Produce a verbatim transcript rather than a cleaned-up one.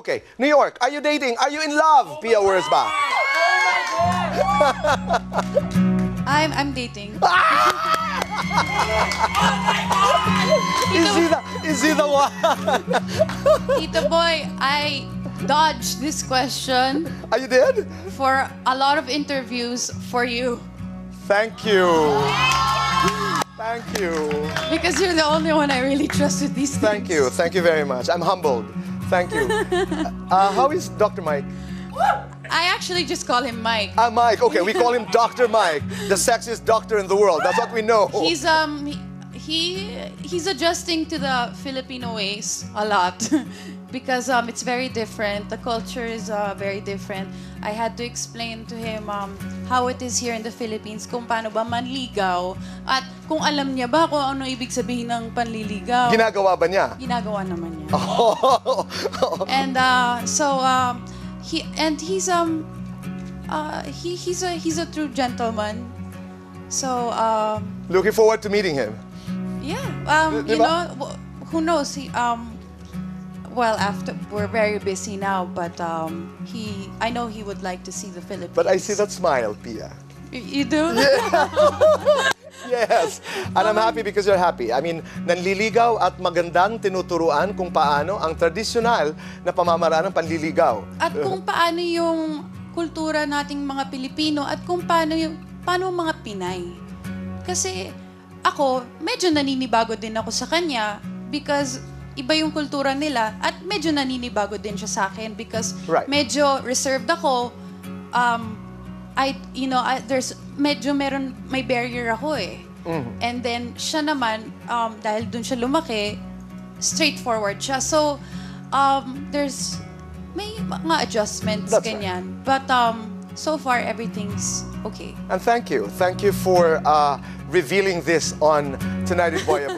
Okay, New York, are you dating? Are you in love, Pia Wurtzbach? I'm I'm dating. Is he the, is he the one? Tito Boy, I dodged this question Are you did? for a lot of interviews for you. Thank you. Thank you. Because you're the only one I really trust with these things. Thank you. Thank you very much. I'm humbled. Thank you. Uh, how is Doctor Mike? I actually just call him Mike. Ah, Mike. Okay, we call him Doctor Mike, the sexiest doctor in the world. That's what we know. He's um he, he he's adjusting to the Filipino ways a lot because um it's very different. The culture is uh, very different. I had to explain to him um how it is here in the Philippines, kung paano ba manligaw at kung alam niya ba kung ano ibig sabihin ng panliligaw. Ginagawa ba niya? Ginagawa naman niya. Oh. And uh, so um he and he's um uh he he's a he's a true gentleman. So um Looking forward to meeting him. yeah, um Di you ba? know, who knows, he um well, after we're very busy now, but um he I know he would like to see the Philippines. But I see that smile, Pia. Y- you do? Yes. And I'm happy because you're happy. I mean, nanliligaw at magandang tinuturuan kung paano ang tradisyonal na pamamaraan ng panliligaw. At kung paano yung kultura nating mga Pilipino at kung paano yung paano ang mga Pinay. Kasi ako, medyo naninibago din ako sa kanya because iba yung kultura nila at medyo naninibago din siya sa akin because Right. medyo reserved ako. Um, I, you know, I, there's medyo meron, may barrier ako eh. Mhm. And then siya naman, um, dahil dun siya lumaki, straightforward siya. So, um, there's, may mga adjustments, That's ganyan. But um, so far, everything's okay. And thank you. Thank you for uh, revealing this on Tonight With Boy Abunda.